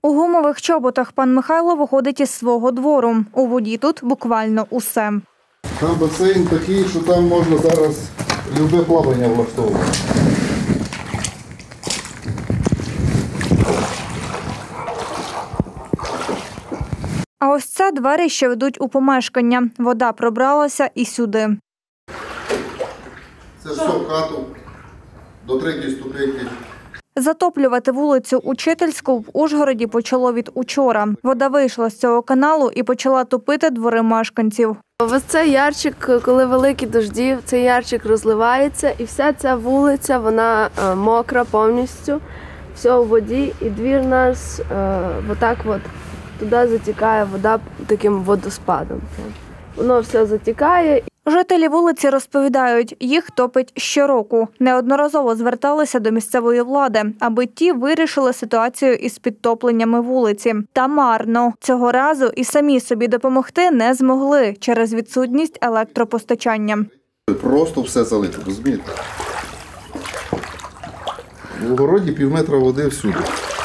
У гумових чоботах пан Михайло виходить із свого двору. У воді тут буквально усе. Там басейн такий, що там можна зараз любе плавання влаштовувати. А ось це двері, що ведуть у помешкання. Вода пробралася і сюди. Це все в хату до 3-ї ступеньки. Затоплювати вулицю Учительську в Ужгороді почало від учора. Вода вийшла з цього каналу і почала топити двори мешканців. Ось цей ярчик, коли великі дожді, цей ярчик розливається і вся ця вулиця, вона мокра повністю, все у воді і двір нас отак от туди затікає вода таким водоспадом. Воно все затікає. Жителі вулиці розповідають, їх топить щороку. Неодноразово зверталися до місцевої влади, аби ті вирішили ситуацію із підтопленнями вулиці. Та марно. Цього разу і самі собі допомогти не змогли через відсутність електропостачання. Просто все залито, розумієте? У городі півметра води всюди.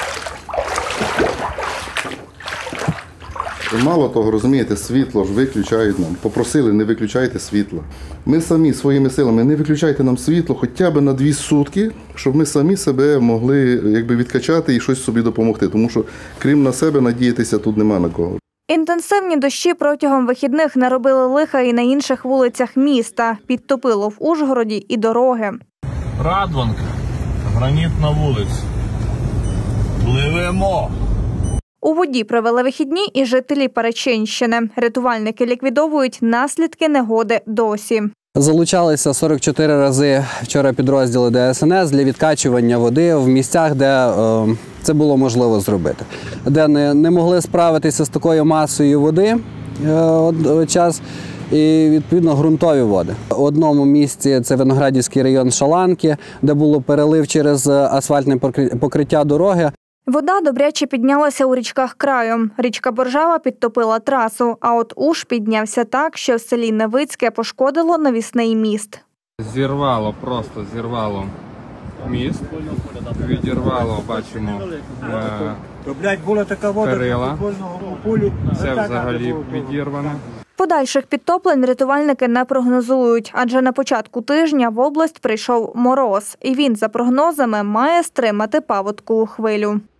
Мало того, розумієте, світло ж виключають нам. Попросили, не виключайте світло. Ми самі своїми силами, не виключайте нам світло хоча б на 2 сутки, щоб ми самі себе могли відкачати і щось собі допомогти. Тому що, крім на себе, надіятися тут нема на кого. Інтенсивні дощі протягом вихідних наробили лиха і на інших вулицях міста. Підтопило в Ужгороді і дороги. Радванка, гранітна вулиця. Пливемо! У воді провели вихідні і жителі Перечинщини. Рятувальники ліквідовують наслідки негоди досі. Залучалися 44 рази вчора підрозділи ДСНС для відкачування води в місцях, де це було можливо зробити. Де не могли справитися з такою масою води час і, відповідно, ґрунтові води. В одному місці, це Виноградівський район Шаланки, де було перелив через асфальтне покриття дороги. Вода добряче піднялася у річках краю. Річка Боржава підтопила трасу, а от Уж піднявся так, що в селі Невицьке пошкодило навісний міст. Зірвало, просто зірвало міст, відірвало, бачимо, перила, це взагалі відірване. Подальших підтоплень рятувальники не прогнозують, адже на початку тижня в область прийшов мороз, і він, за прогнозами, має стримати паводкову хвилю.